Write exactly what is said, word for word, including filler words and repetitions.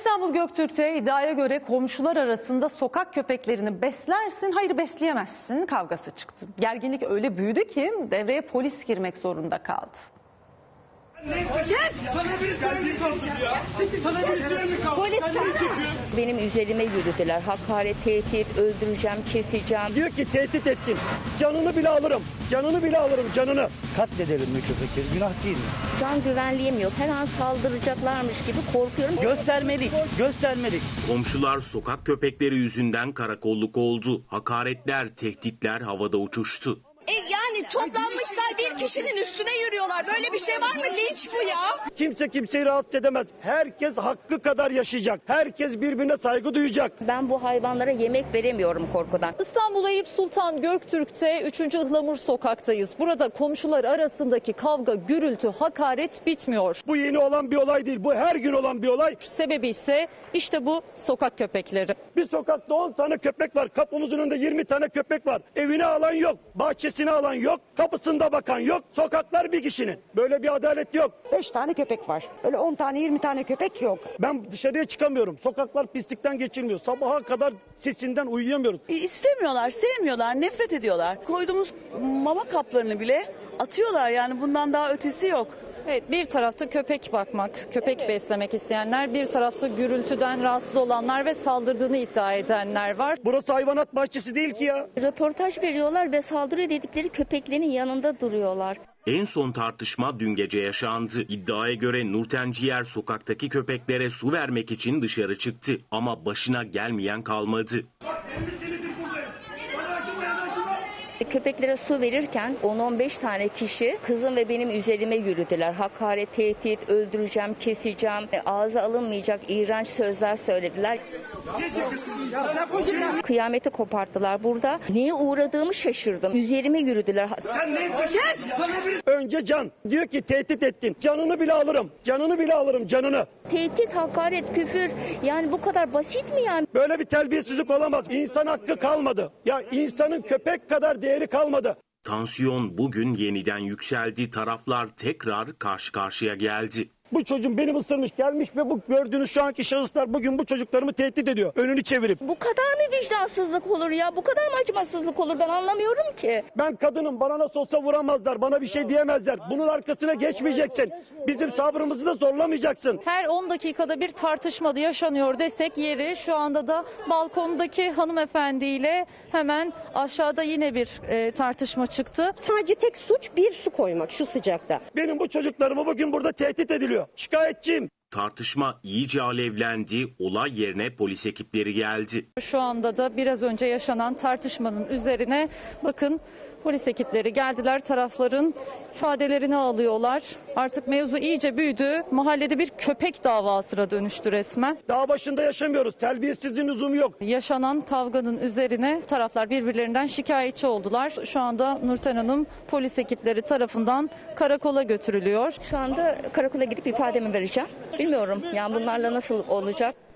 İstanbul Göktürk'te iddiaya göre komşular arasında sokak köpeklerini beslersin, hayır besleyemezsin kavgası çıktı. Gerginlik öyle büyüdü ki devreye polis girmek zorunda kaldı. Gel. Sana bir söylemi kaldı ya. Sana bir söylemi kaldı. Polis çağır. Benim üzerime yürüdüler. Hakaret, tehdit, öldüreceğim, keseceğim. Diyor ki tehdit ettin. Canını bile alırım. Canını bile alırım canını. Katledelim mi köpekleri? Günah değil mi? Can güvenliğim yok. Her an saldıracaklarmış gibi korkuyorum. Göstermelik. Göstermelik. Komşular sokak köpekleri yüzünden karakolluk oldu. Hakaretler, tehditler havada uçuştu. E yani toplanmışlar bir kişinin üstüne yürüyorlar. Böyle bir şey var mı? Linç bu ya. Kimse kimseyi rahatsız edemez. Herkes hakkı kadar yaşayacak. Herkes birbirine saygı duyacak. Ben bu hayvanlara yemek veremiyorum korkudan. İstanbul Eyüp Sultan Göktürk'te üçüncü Ihlamur sokaktayız. Burada komşular arasındaki kavga, gürültü, hakaret bitmiyor. Bu yeni olan bir olay değil. Bu her gün olan bir olay. Sebebi ise işte bu sokak köpekleri. Bir sokakta on tane köpek var. Kapımızın önünde yirmi tane köpek var. Evine alan yok. Bahçesine alan yok. Kapısında bakan yok. Sokaklar bir kişinin. Böyle bir adalet yok. Beş tane köpek var. Öyle on tane yirmi tane köpek yok. Ben dışarıya çıkamıyorum. Sokaklar pislikten geçilmiyor. Sabaha kadar sesinden uyuyamıyoruz. İstemiyorlar, sevmiyorlar, nefret ediyorlar. Koyduğumuz mama kaplarını bile atıyorlar, yani bundan daha ötesi yok. Evet, bir tarafta köpek bakmak, köpek evet. beslemek isteyenler, bir tarafta gürültüden rahatsız olanlar ve saldırdığını iddia edenler var. Burası hayvanat bahçesi değil ki ya. Röportaj veriyorlar ve saldırıyor dedikleri köpeklerin yanında duruyorlar. En son tartışma dün gece yaşandı. İddiaya göre Nurten Ciğer sokaktaki köpeklere su vermek için dışarı çıktı. Ama başına gelmeyen kalmadı. Köpeklere su verirken on on beş tane kişi kızım ve benim üzerime yürüdüler. Hakaret, tehdit, öldüreceğim, keseceğim, ağza alınmayacak iğrenç sözler söylediler. Kıyameti koparttılar burada. Neye uğradığımı şaşırdım. Üzerime yürüdüler. Önce can. Diyor ki tehdit ettin. Canını bile alırım. Canını bile alırım canını. Tehdit, hakaret, küfür. Yani bu kadar basit mi yani? Böyle bir terbiyesizlik olamaz. İnsan hakkı kalmadı. Ya insanın köpek kadar değeri kalmadı. Tansiyon bugün yeniden yükseldi. Taraflar tekrar karşı karşıya geldi. Bu çocuğum benim ısırmış gelmiş ve bu gördüğünüz şu anki şahıslar bugün bu çocuklarımı tehdit ediyor. Önünü çevirip. Bu kadar mı vicdansızlık olur ya? Bu kadar mı acımasızlık olur? Ben anlamıyorum ki. Ben kadınım, bana nasıl olsa vuramazlar, bana bir şey diyemezler. Bunun arkasına geçmeyeceksin. Bizim sabrımızı da zorlamayacaksın. Her on dakikada bir tartışma yaşanıyor desek yeri. Şu anda da balkondaki hanımefendiyle hemen aşağıda yine bir e, tartışma çıktı. Sadece tek suç bir su koymak şu sıcakta. Benim bu çocuklarımı bugün burada tehdit ediliyor. Şikayetçiyim. Tartışma iyice alevlendi. Olay yerine polis ekipleri geldi. Şu anda da biraz önce yaşanan tartışmanın üzerine bakın polis ekipleri geldiler. Tarafların ifadelerini alıyorlar. Artık mevzu iyice büyüdü. Mahallede bir köpek davasına dönüştü resmen. Dağ başında yaşamıyoruz. Terbiyesizliğin lüzumu yok. Yaşanan kavganın üzerine taraflar birbirlerinden şikayetçi oldular. Şu anda Nurten Hanım polis ekipleri tarafından karakola götürülüyor. Şu anda karakola gidip ifademi vereceğim. Bilmiyorum yani bunlarla nasıl olacak.